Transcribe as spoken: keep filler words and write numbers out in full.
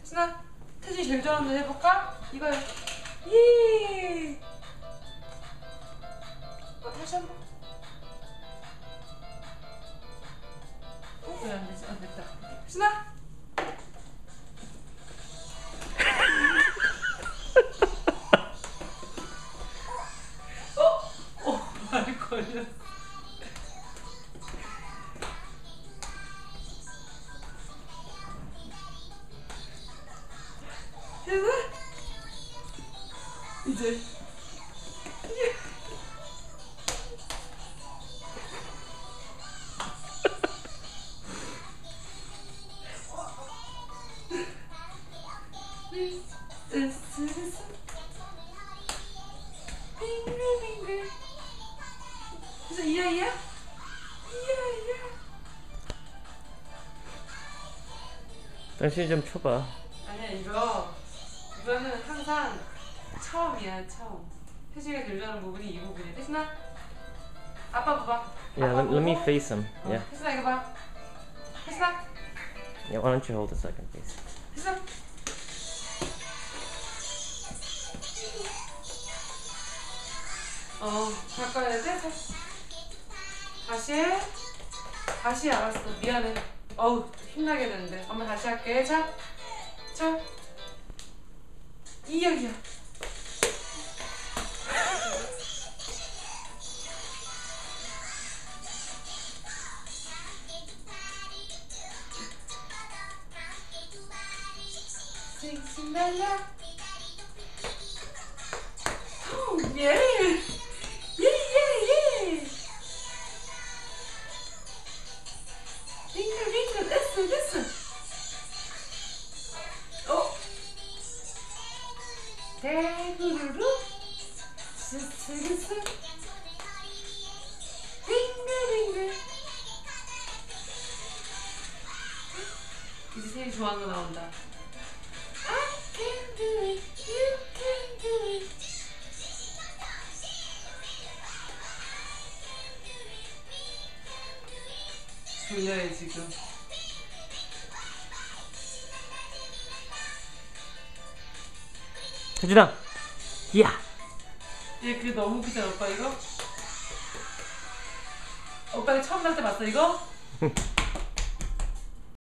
순아, 태진이 제일 좋아하는 노래 해볼까? 이거요. 예. 어, 다시 한 번. 어, 왜 안 되지? 아, 됐다. 순아. 어? 어, 말 걸렸어. 됐어? 이제. 빙글빙글. 그래서 이야 이야? 이야 이야. 당신이 좀 쳐봐. 아니야, 이거 이거는 항상 처음이야, 처음. 태진이가 제일 좋아하는 부분이 이 부분이야. 태진아, 아빠 봐봐. Yeah, let, let me face him. 어, Yeah. 태진아 이거 봐. 태진아, Yeah, why don't you hold the second face? 태진아. 어, 바꿔야 돼? 다시 해. 다시 해, 알았어. 미안해. 어우, 힘나게 되는데. 엄마 다시 할게. 자, 자. 이야, 이야. 싱싱 날려. 오, 예. 예, 예, 예. 빙글, 빙글. 됐어, 됐어. 어? 대구르르. 스스스스. 빙글, 빙글. 이제 제일 좋아하는 거 나온다. I can do it, you can do it. 졸려요 지금. 태진아! 야! 얘 그게 너무 웃기잖아 오빠 이거? 오빠 이거 처음 날 때 봤어 이거?